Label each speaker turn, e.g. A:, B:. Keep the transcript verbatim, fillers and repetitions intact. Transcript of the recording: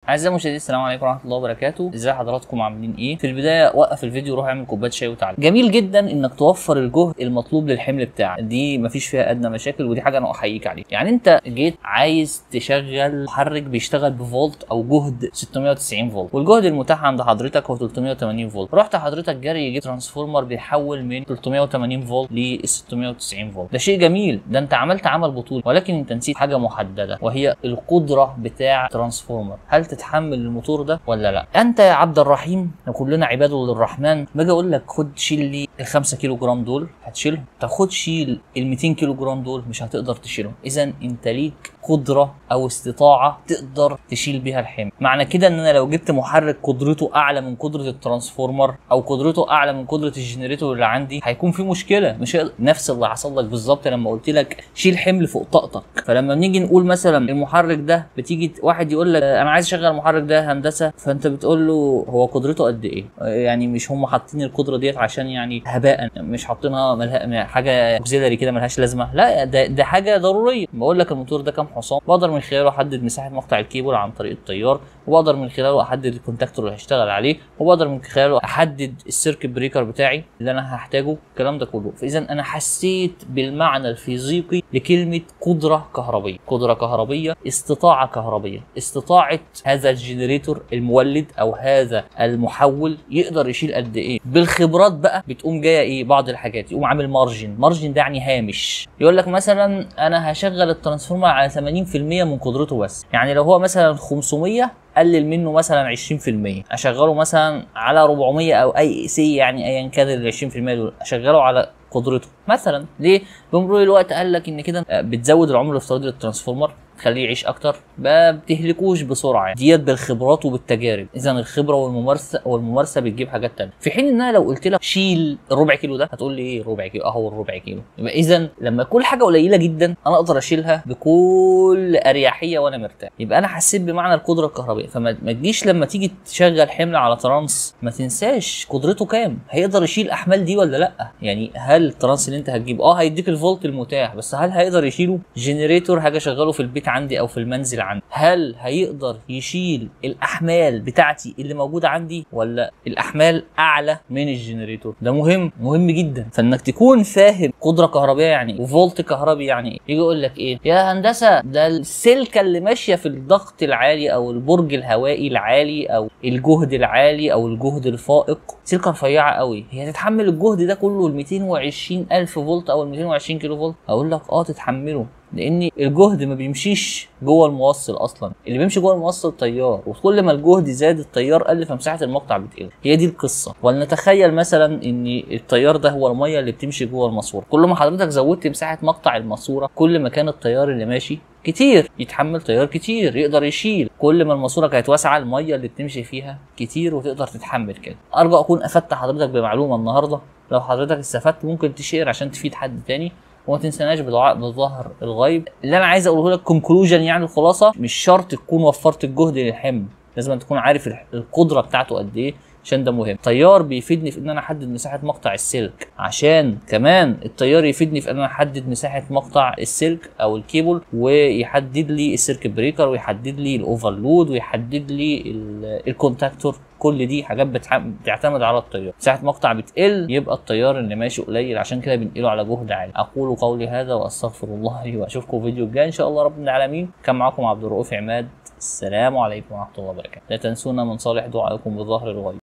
A: اعزائي المشاهدين السلام عليكم ورحمه الله وبركاته. ازاي حضراتكم عاملين ايه؟ في البدايه وقف الفيديو وروح اعمل كوبايه شاي وتعالى. جميل جدا انك توفر الجهد المطلوب للحمل بتاعك، دي مفيش فيها ادنى مشاكل، ودي حاجه انا احييك عليها. يعني انت جيت عايز تشغل محرك بيشتغل بفولت او جهد ستمائة وتسعين فولت، والجهد المتاح عند حضرتك هو ثلاثمائة وثمانين فولت. رحت حضرتك جري جيت ترانسفورمر بيحول من ثلاثمائة وثمانين فولت ل ستمائة وتسعين فولت، ده شيء جميل، ده انت عملت عمل بطولي، ولكن انت نسيت حاجه محدده وهي القدره بتاع ترانسفورمر. هل تتحمل الموتور ده ولا لا؟ انت يا عبد الرحيم، كلنا عباد للرحمن، باجي اقول لك خد شيل لي ال خمسة كيلو جرام دول هتشيلهم، تاخد شيل ال مئتين كيلو جرام دول مش هتقدر تشيلهم. اذا انت ليك قدره او استطاعه تقدر تشيل بيها الحمل. معنى كده ان انا لو جبت محرك قدرته اعلى من قدره الترانسفورمر او قدرته اعلى من قدره الجنريتور اللي عندي هيكون في مشكله، مش هيقدر. نفس اللي حصل لك بالظبط لما قلت لك شيل حمل فوق طاقتك. فلما بنيجي نقول مثلا المحرك ده، بتيجي واحد يقول لك انا عايز اشغل المحرك ده هندسه، فانت بتقول له هو قدرته قد ايه؟ يعني مش هم حاطين القدره ديت عشان يعني هباء، مش حاطينها ملها حاجه اوكسيلري كده ملهاش لازمه، لا ده, ده حاجه ضروريه. بقول لك الموتور ده كام حصان، بقدر من خلاله احدد مساحه مقطع الكيبل عن طريق التيار، وبقدر من خلاله احدد الكونتاكتور اللي هشتغل عليه، وبقدر من خلاله احدد السيركت بريكر بتاعي اللي انا هحتاجه، الكلام ده كله. فاذا انا حسيت بالمعنى الفيزيقي لكلمه قدره كهربيه. قدره كهربيه، استطاعه كهربيه، استطاعه هذا الجنريتور المولد او هذا المحول يقدر يشيل قد ايه. بالخبرات بقى بتقوم جايه ايه بعض الحاجات، يقوم عامل مارجن. مارجن ده يعني هامش. يقول لك مثلا انا هشغل الترانسفورمر على ثمانين بالمئة من قدرته بس، يعني لو هو مثلا خمسمائة قلل منه مثلا عشرين بالمئة، اشغله مثلا على أربعمائة او اي سي، يعني ايا كان ال عشرين بالمئة دول اشغله على قدرته مثلا. ليه؟ بمرور الوقت قال لك ان كده بتزود العمر الافتراضي للترانسفورمر، تخليه يعيش اكتر، ما بتهلكوش بسرعه. يعني ديت بالخبرات وبالتجارب. اذا الخبره والممارسه والممارسه بتجيب حاجات ثانيه. في حين ان انا لو قلت لك شيل الربع كيلو ده هتقول لي ايه ربع كيلو؟ اهو الربع كيلو. يبقى اذا لما كل حاجه قليله جدا انا اقدر اشيلها بكل اريحيه وانا مرتاح. يبقى انا حسيت بمعنى القدره الكهربائيه. فما تجيش لما تيجي تشغل حمل على ترانس ما تنساش قدرته كام، هيقدر يشيل الاحمال دي ولا لا. يعني هل الترانس اللي انت هتجيبه اه هيديك الفولت المتاح، بس هل هيقدر يشيله؟ جنريتور هاجي اشغله في البيت عندي او في المنزل عندي، هل هيقدر يشيل الاحمال بتاعتي اللي موجوده عندي ولا الاحمال اعلى من الجنريتور؟ ده مهم مهم جدا. فانك تكون فاهم قدره كهربائيه يعني ايه وفولت كهربي يعني ايه. يجي يقول لك ايه يا هندسه، ده السلكه اللي ماشيه في الضغط العالي او البرج الهوائي العالي او الجهد العالي او الجهد الفائق سلكه رفيعه قوي، هي تتحمل الجهد ده كله ال مئتين وعشرين ألف فولت او ال مئتين وعشرين كيلو فولت؟ اقول لك اه تتحمله، لان الجهد ما بيمشيش جوه الموصل اصلا، اللي بيمشي جوه الموصل تيار، وكل ما الجهد زاد التيار قل فمساحه المقطع بتقل. هي دي القصه. ولنتخيل مثلا ان التيار ده هو الميه اللي بتمشي جوه الماسوره، كل ما حضرتك زودت مساحه مقطع الماسوره كل ما كان التيار اللي ماشي كتير، يتحمل تيار كتير، يقدر يشيل. كل ما الماسوره كانت واسعه الميه اللي بتمشي فيها كتير وتقدر تتحمل كده. ارجو اكون افدت حضرتك بمعلومه النهارده. لو حضرتك استفدت ممكن تشير عشان تفيد حد تاني، وما تنسناش بدعاء بظهر الغيب. اللي انا عايز اقوله لك كونكلوجن، يعني الخلاصه، مش شرط تكون وفرت الجهد للحمل، لازم تكون عارف القدره بتاعته قد ايه، عشان ده مهم. التيار بيفيدني في ان انا احدد مساحه مقطع السلك، عشان كمان التيار يفيدني في ان انا احدد مساحه مقطع السلك او الكيبل، ويحدد لي السيركت بريكر، ويحدد لي الاوفرلود، ويحدد لي الكونتاكتور. كل دي حاجات بتعتمد على التيار. مساحه مقطع بتقل يبقى التيار اللي ماشي قليل، عشان كده بنقله على جهد عالي. اقول قولي هذا واستغفر الله لي، واشوفكم في فيديو الجاي ان شاء الله رب العالمين. كان معكم عبد الرؤوف عماد، السلام عليكم ورحمه الله وبركاته. لا تنسونا من صالح دعائكم بظهر الغيب.